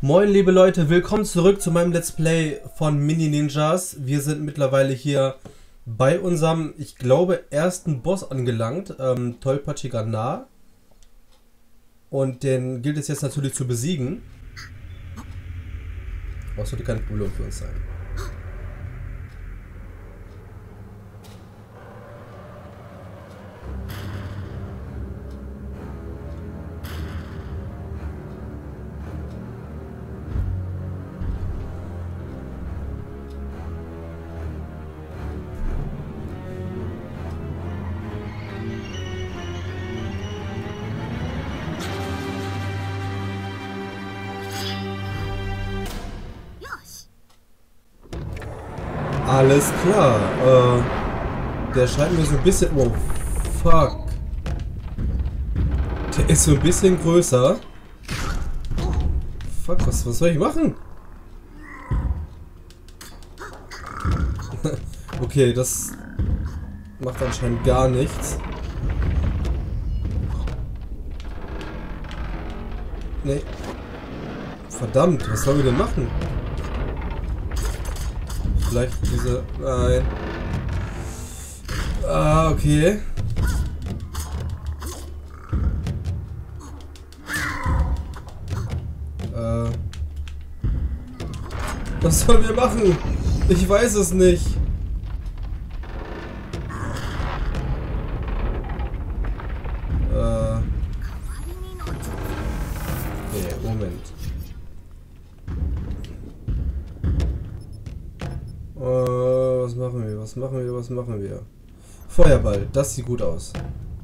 Moin liebe Leute, willkommen zurück zu meinem Let's Play von Mini Ninjas. Wir sind mittlerweile hier bei unserem, ich glaube, ersten Boss angelangt, Tollpatschiger Nah. Und den gilt es jetzt natürlich zu besiegen. Das sollte kein Problem für uns sein. Alles klar. Der scheint mir so ein bisschen... Oh, fuck. Der ist so ein bisschen größer. Fuck, was soll ich machen? Okay, das macht anscheinend gar nichts. Nee. Verdammt, was sollen wir denn machen? Vielleicht diese... Nein. Ah, okay. Was sollen wir machen? Ich weiß es nicht. Okay, Moment. Was machen wir? Feuerball, das sieht gut aus.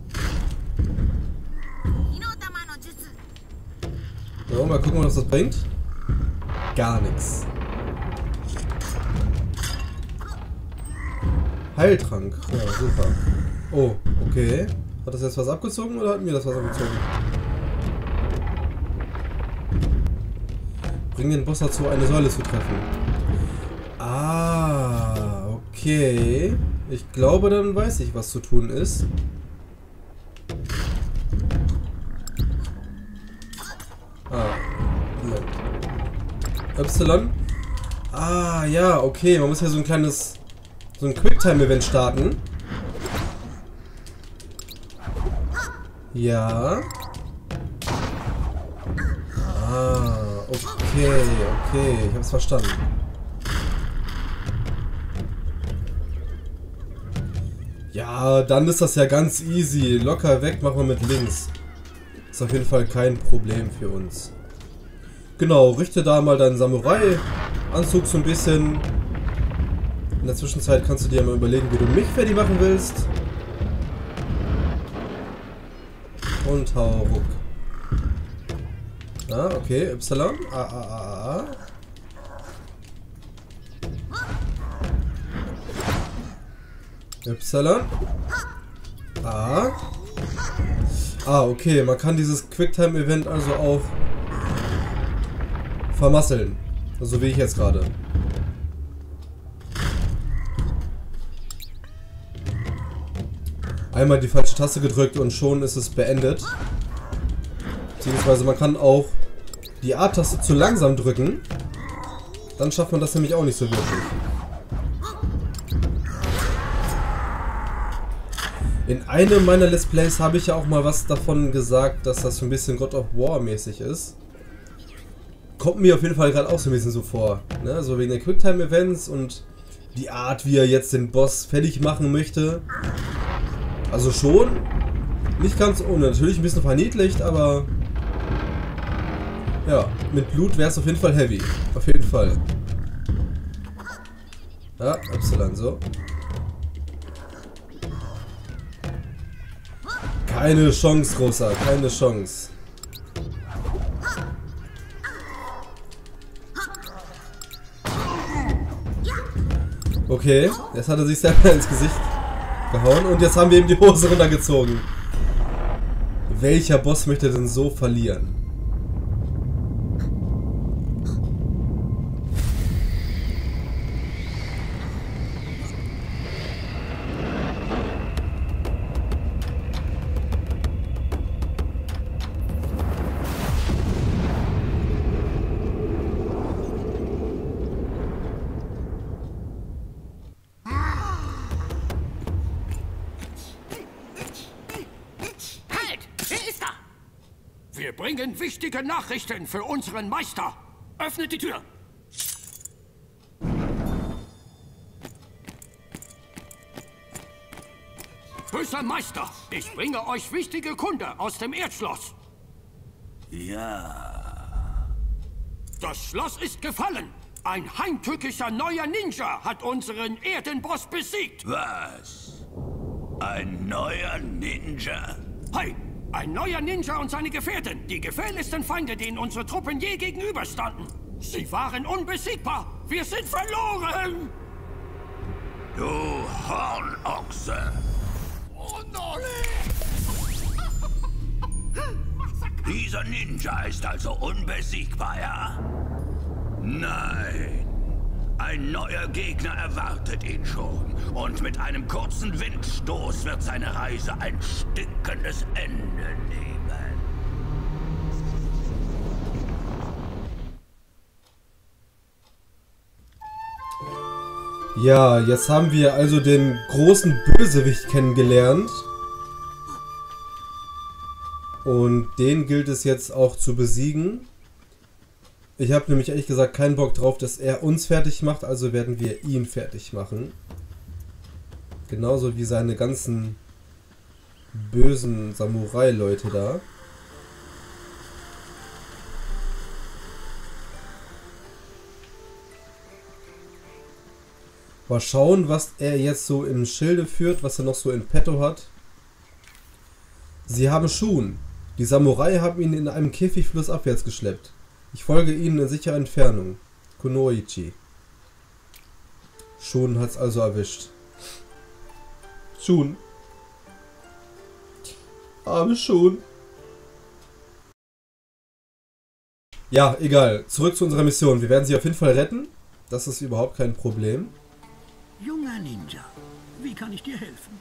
So, mal gucken, was das bringt. Gar nichts. Heiltrank, ja, super. Oh, okay. Hat das jetzt was abgezogen oder hat mir das was abgezogen? Bring den Boss dazu, eine Säule zu treffen. Ah, okay. Ich glaube, dann weiß ich, was zu tun ist. Ah, Moment. Y. Ah, ja, okay. Man muss ja so ein kleines... So ein Quicktime-Event starten. Ja. Ah, okay. Ich hab's verstanden. Ja, dann ist das ja ganz easy. Locker weg, machen wir mit links. Ist auf jeden Fall kein Problem für uns. Genau, richte da mal deinen Samurai-Anzug so ein bisschen. In der Zwischenzeit kannst du dir mal überlegen, wie du mich fertig machen willst. Und hau ruck. Ah, okay, Y. A. Y. A. Ah, okay. Man kann dieses Quicktime-Event also auch vermasseln. So wie ich jetzt gerade. Einmal die falsche Taste gedrückt und schon ist es beendet. Beziehungsweise man kann auch die A-Taste zu langsam drücken. Dann schafft man das nämlich auch nicht so wirklich. In einem meiner Let's Plays habe ich ja auch mal was davon gesagt, dass das so ein bisschen God of War mäßig ist. Kommt mir auf jeden Fall gerade auch so ein bisschen so vor. Ne? So wegen den Quicktime-Events und die Art, wie er jetzt den Boss fertig machen möchte. Also schon nicht ganz ohne. Natürlich ein bisschen verniedlicht, aber ja, mit Blut wäre es auf jeden Fall heavy. Auf jeden Fall. Ja, Y, so. Keine Chance, Großer, keine Chance. Okay, jetzt hat er sich selber ins Gesicht gehauen und jetzt haben wir ihm die Hose runtergezogen. Welcher Boss möchte denn so verlieren? bringen wichtige Nachrichten für unseren Meister. Öffnet die Tür. Böser Meister, ich bringe euch wichtige Kunde aus dem Erdschloss. Ja. Das Schloss ist gefallen. Ein heimtückischer neuer Ninja hat unseren Erdenboss besiegt. Was? Ein neuer Ninja? Hey, ein neuer Ninja und seine Gefährten. Die gefährlichsten Feinde, denen unsere Truppen je gegenüberstanden. Sie waren unbesiegbar. Wir sind verloren. Du Hornochse! Dieser Ninja ist also unbesiegbar, ja? Nein. Ein neuer Gegner erwartet ihn schon. Und mit einem kurzen Windstoß wird seine Reise ein stinkendes Ende nehmen. Ja, jetzt haben wir also den großen Bösewicht kennengelernt. Und den gilt es jetzt auch zu besiegen. Ich habe nämlich ehrlich gesagt keinen Bock drauf, dass er uns fertig macht, also werden wir ihn fertig machen. Genauso wie seine ganzen bösen Samurai-Leute da. Mal schauen, was er jetzt so im Schilde führt, was er noch so in petto hat. Sie haben Shun. Die Samurai haben ihn in einem Käfig flussabwärts geschleppt. Ich folge ihnen in sicherer Entfernung. Kunoichi. Shun hat's also erwischt. Shun. Arme Shun. Ja, egal. Zurück zu unserer Mission. Wir werden sie auf jeden Fall retten. Das ist überhaupt kein Problem. Junger Ninja, wie kann ich dir helfen?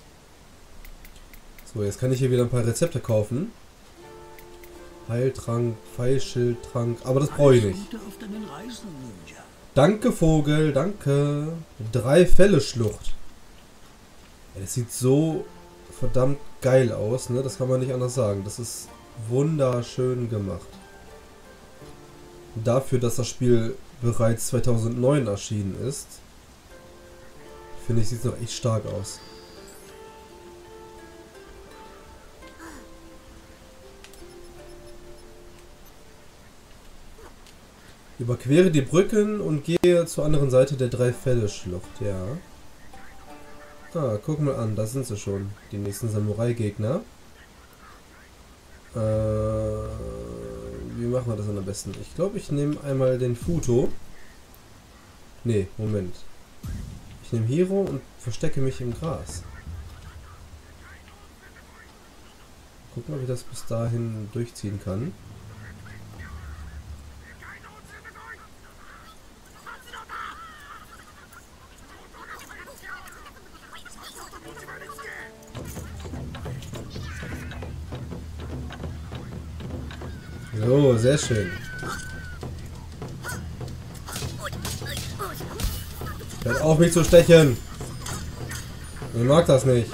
So, jetzt kann ich hier wieder ein paar Rezepte kaufen. Heiltrank, Pfeilschildtrank, aber das brauche ich nicht. Auf deinen Reisen, Ninja. Danke, Vogel, danke. 3 Fälle Schlucht. Ja, das sieht so verdammt geil aus, ne? Das kann man nicht anders sagen. Das ist wunderschön gemacht. Dafür, dass das Spiel bereits 2009 erschienen ist, finde ich, sieht es noch echt stark aus. Überquere die Brücken und gehe zur anderen Seite der 3 Fälle Schlucht, ja. Ah, guck mal an, da sind sie schon. Die nächsten Samurai-Gegner. Wie machen wir das am besten? Ich glaube, ich nehme einmal den Futo. Nee, Moment. Ich nehme Hiro und verstecke mich im Gras. Gucken, ob ich das bis dahin durchziehen kann. So, sehr schön. Hört auf, mich zu stechen. Ich mag das nicht.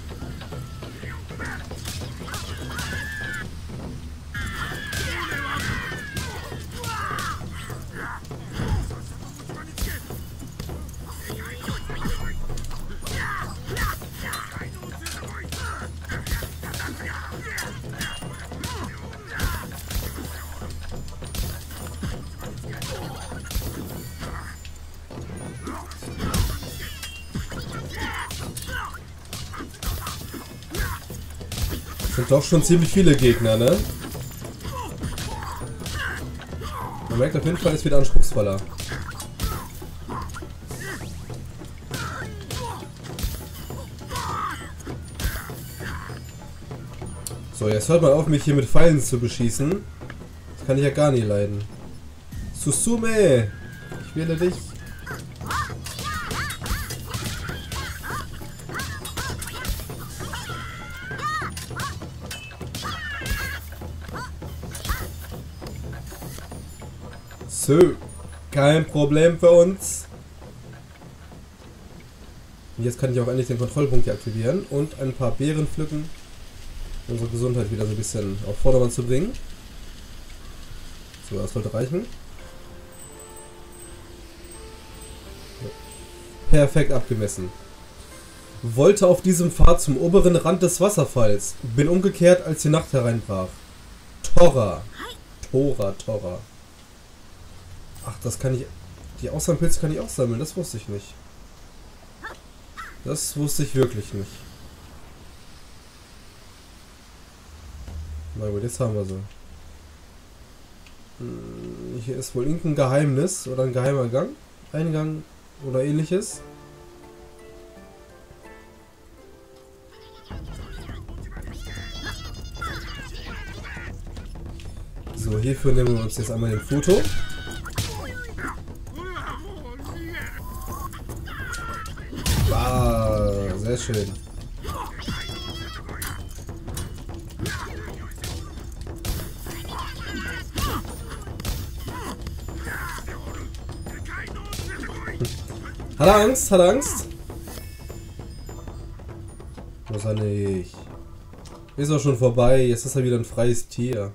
Sind doch schon ziemlich viele Gegner, ne? Man merkt auf jeden Fall, es wird anspruchsvoller. So, jetzt hört mal auf, mich hier mit Pfeilen zu beschießen. Das kann ich ja gar nicht leiden. Susume! Ich wähle dich. So, kein Problem für uns. Und jetzt kann ich auch endlich den Kontrollpunkt hier aktivieren und ein paar Beeren pflücken, um unsere Gesundheit wieder so ein bisschen auf Vordermann zu bringen. So, das sollte reichen. Perfekt abgemessen. Wollte auf diesem Pfad zum oberen Rand des Wasserfalls. Bin umgekehrt, als die Nacht hereinbrach. Tora. Tora. Ach, das kann ich... Die Auslandpilze kann ich auch sammeln, das wusste ich nicht. Das wusste ich wirklich nicht. Na gut, jetzt haben wir sie. Hier ist wohl irgendein Geheimnis oder ein geheimer Gang. Eingang oder ähnliches. So, hierfür nehmen wir uns jetzt einmal ein Foto. Ah, sehr schön. Hat er Angst? Hat er Angst? Muss er nicht. Ist auch schon vorbei. Jetzt ist er wieder ein freies Tier.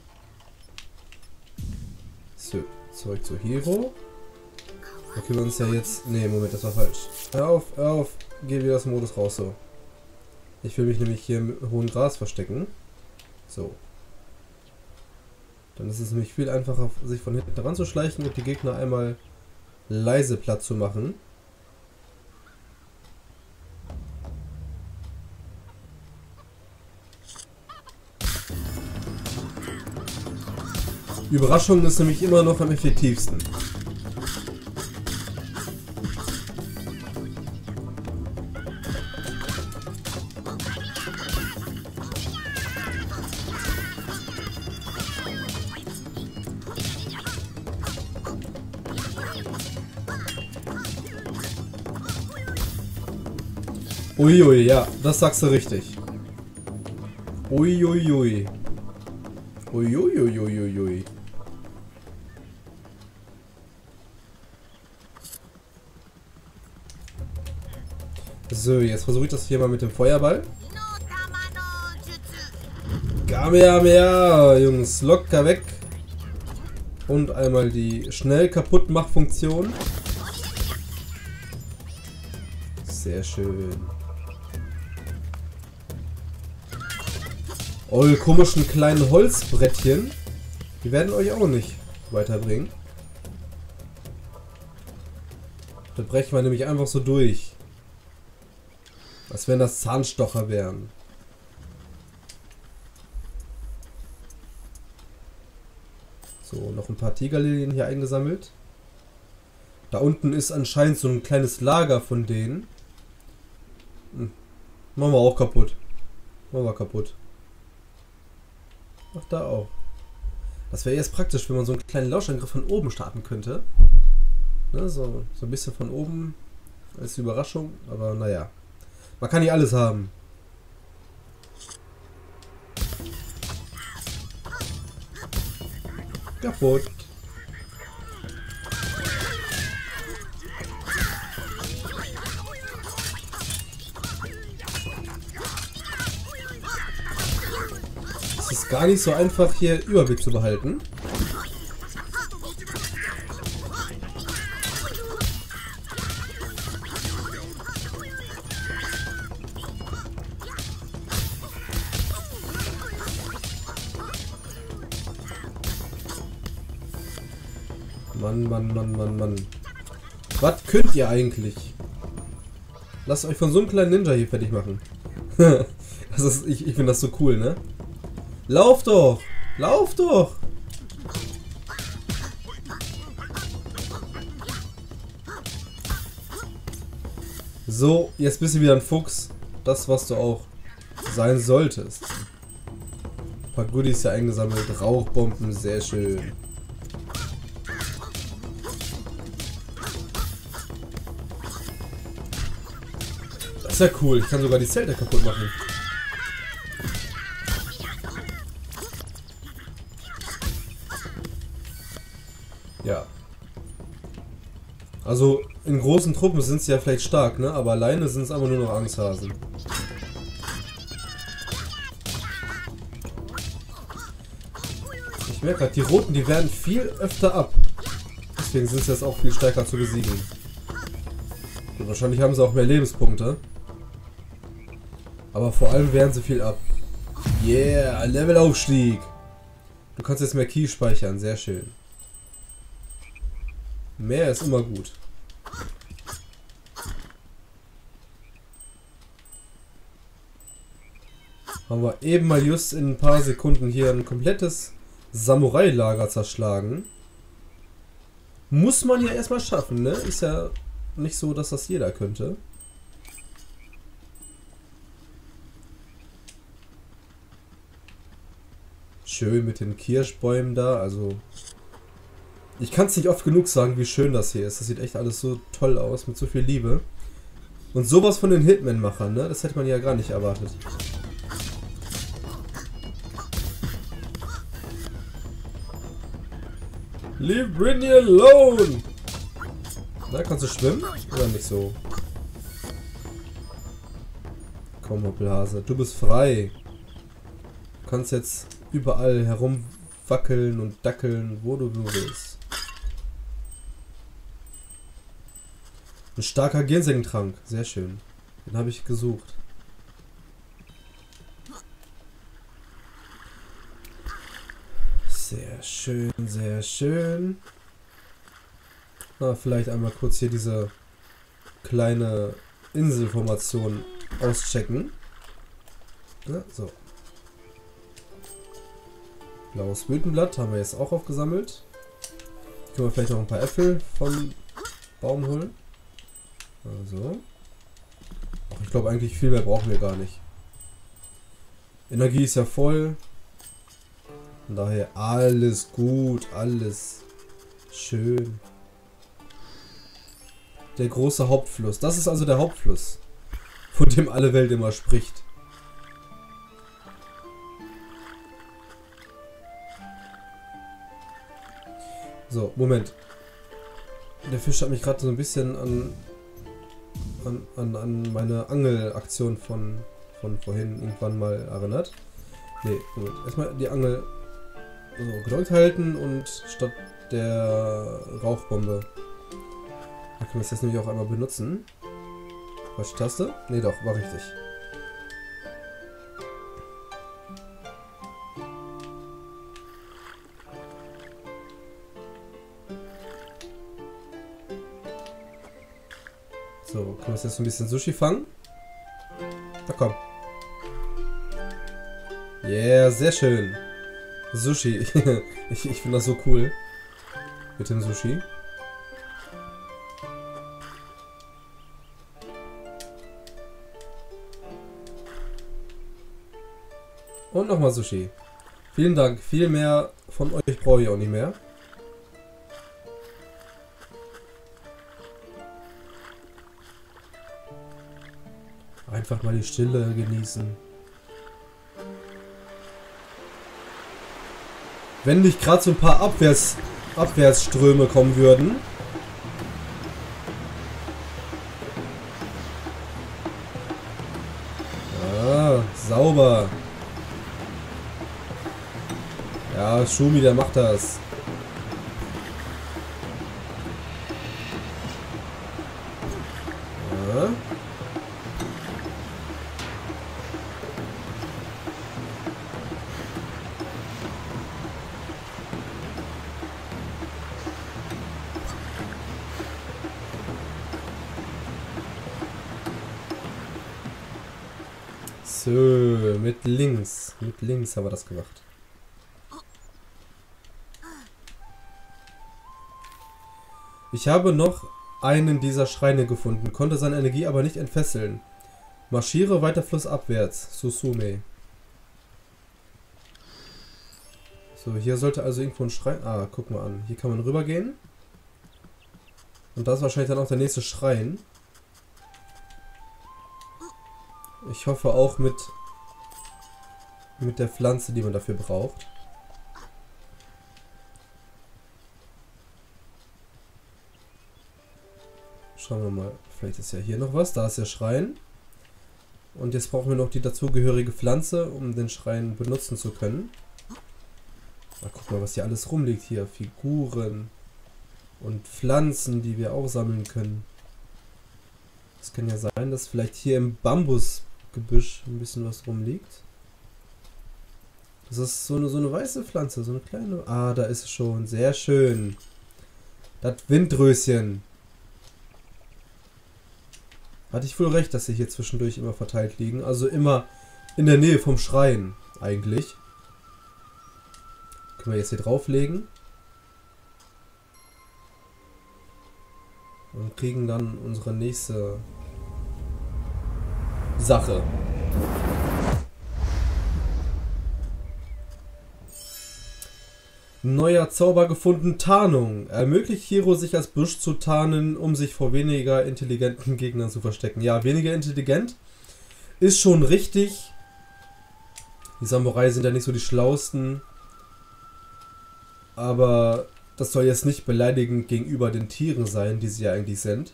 So, zurück zu Hero. Da können wir uns ja jetzt... Ne, Moment, das war falsch. Hör auf. Geh wieder aus dem Modus raus, so. Ich will mich nämlich hier im hohen Gras verstecken. So. Dann ist es nämlich viel einfacher, sich von hinten ranzuschleichen und die Gegner einmal leise platt zu machen. Überraschung ist nämlich immer noch am effektivsten. Uiui, ja, das sagst du richtig. Uiuiui. Uiuiuiuiui. So, jetzt versuche ich das hier mal mit dem Feuerball. Kamehameha, Jungs, locker weg. Und einmal die schnell Kaputtmach-Funktion. Sehr schön. Eure komischen kleinen Holzbrettchen, die werden euch auch nicht weiterbringen. Da brechen wir nämlich einfach so durch. Als wenn das Zahnstocher wären. So, noch ein paar Tigerlilien hier eingesammelt. Da unten ist anscheinend so ein kleines Lager von denen. Machen wir auch kaputt. Machen wir kaputt. Ach, da auch. Das wäre jetzt praktisch, wenn man so einen kleinen Lauschangriff von oben starten könnte. Ne, so ein bisschen von oben als Überraschung, aber naja. Man kann nicht alles haben. Kaputt. Es ist gar nicht so einfach, hier Überblick zu behalten. Mann. Was könnt ihr eigentlich? Lasst euch von so einem kleinen Ninja hier fertig machen. Ich finde das so cool, ne? Lauf doch! Lauf doch! So, jetzt bist du wieder ein Fuchs. Das, was du auch sein solltest. Ein paar Goodies hier eingesammelt. Rauchbomben, sehr schön. Das ist ja cool. Ich kann sogar die Zelte kaputt machen. Ja. Also in großen Truppen sind sie ja vielleicht stark, ne? Aber alleine sind es aber nur noch Angsthasen. Ich merke gerade, die Roten, die werden viel öfter ab. Deswegen sind sie jetzt auch viel stärker zu besiegen. Und wahrscheinlich haben sie auch mehr Lebenspunkte. Aber vor allem wehren sie viel ab. Yeah, Levelaufstieg. Du kannst jetzt mehr Ki speichern, sehr schön. Mehr ist immer gut. Haben wir eben mal just in ein paar Sekunden hier ein komplettes Samurai-Lager zerschlagen. Muss man ja erstmal schaffen, ne? Ist ja nicht so, dass das jeder könnte. Schön mit den Kirschbäumen da, also... Ich kann es nicht oft genug sagen, wie schön das hier ist. Das sieht echt alles so toll aus, mit so viel Liebe. Und sowas von den Hitman-Machern, ne? Das hätte man ja gar nicht erwartet. Leave Britney alone! Na, kannst du schwimmen? Oder nicht so? Komm, Hoppelhase, du bist frei. Du kannst jetzt überall herumwackeln und dackeln, wo du nur willst. Ein starker Ginseng-Trank, sehr schön. Den habe ich gesucht. Sehr schön, sehr schön. Na, vielleicht einmal kurz hier diese kleine Inselformation auschecken. Ja, so. Blaues Blütenblatt haben wir jetzt auch aufgesammelt. Können wir vielleicht noch ein paar Äpfel vom Baum holen. Also. Ach, ich glaube eigentlich viel mehr brauchen wir gar nicht. Energie ist ja voll. Von daher alles gut, alles schön. Der große Hauptfluss. Das ist also der Hauptfluss, von dem alle Welt immer spricht. So, Moment. Der Fisch hat mich gerade so ein bisschen an meine Angelaktion von vorhin irgendwann mal erinnert. Ne, Moment. Erstmal die Angel so gedrückt halten und statt der Rauchbombe. Da können wir es jetzt nämlich auch einmal benutzen. Falsche Taste? Ne, doch, war richtig. So, können wir jetzt so ein bisschen Sushi fangen? Na komm. Yeah, sehr schön. Sushi. ich finde das so cool. Mit dem Sushi. Und nochmal Sushi. Vielen Dank. Viel mehr von euch brauche ich auch nicht mehr. Einfach mal die Stille genießen. Wenn nicht gerade so ein paar Abwärtsströme kommen würden. Ah, sauber. Ja, Schumi, der macht das. Ja. So, mit links. Mit links haben wir das gemacht. Ich habe noch einen dieser Schreine gefunden, konnte seine Energie aber nicht entfesseln. Marschiere weiter flussabwärts. Susume. So, hier sollte also irgendwo ein Schrein... Ah, guck mal an. Hier kann man rübergehen. Und da ist wahrscheinlich dann auch der nächste Schrein. Ich hoffe auch mit der Pflanze, die man dafür braucht. Schauen wir mal. Vielleicht ist ja hier noch was. Da ist der Schrein. Und jetzt brauchen wir noch die dazugehörige Pflanze, um den Schrein benutzen zu können. Na, guck mal, was hier alles rumliegt hier. Figuren und Pflanzen, die wir auch sammeln können. Es kann ja sein, dass vielleicht hier im Bambusgebüsch ein bisschen was rumliegt. Das ist so eine weiße Pflanze, so eine kleine... Ah, da ist es schon. Sehr schön. Das Windröschen. Hatte ich wohl recht, dass sie hier zwischendurch immer verteilt liegen. Also immer in der Nähe vom Schrein, eigentlich. Können wir jetzt hier drauflegen. Und kriegen dann unsere nächste Sache. Neuer Zauber gefunden, Tarnung. Ermöglicht Hiro, sich als Busch zu tarnen, um sich vor weniger intelligenten Gegnern zu verstecken. Ja, weniger intelligent ist schon richtig. Die Samurai sind ja nicht so die schlausten. Aber das soll jetzt nicht beleidigend gegenüber den Tieren sein, die sie ja eigentlich sind.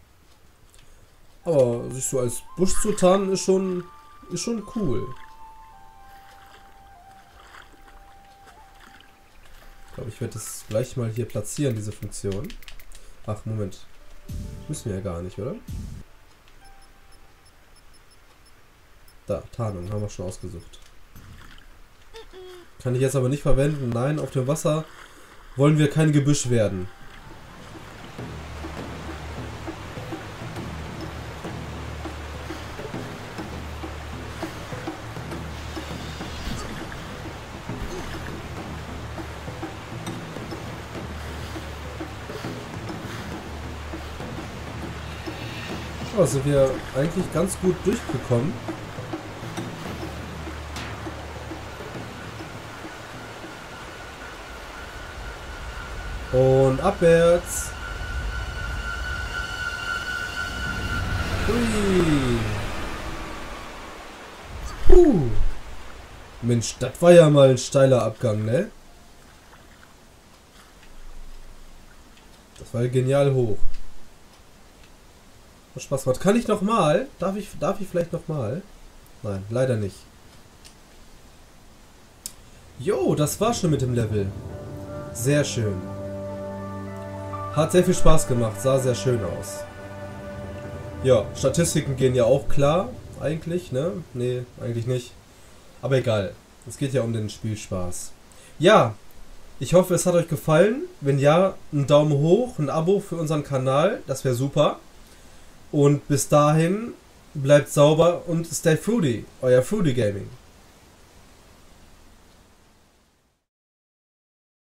Aber sich so als Busch zu tarnen ist schon cool. Ich glaube, ich werde das gleich mal hier platzieren, diese Funktion. Ach, Moment. Müssen wir ja gar nicht, oder? Da, Tarnung, haben wir schon ausgesucht. Kann ich jetzt aber nicht verwenden. Nein, auf dem Wasser wollen wir kein Gebüsch werden. Oh, sind wir eigentlich ganz gut durchgekommen. Und abwärts. Hui. Mensch, das war ja mal ein steiler Abgang, ne? Das war genial hoch. Hat Spaß gemacht. Kann ich nochmal? Darf ich vielleicht nochmal? Nein, leider nicht. Jo, das war schon mit dem Level. Sehr schön. Hat sehr viel Spaß gemacht. Sah sehr schön aus. Ja, Statistiken gehen ja auch klar. Eigentlich, ne? Nee, eigentlich nicht. Aber egal. Es geht ja um den Spielspaß. Ja, ich hoffe, es hat euch gefallen. Wenn ja, einen Daumen hoch, ein Abo für unseren Kanal. Das wäre super. Und bis dahin, bleibt sauber und stay fruity. Euer Fruity Gaming.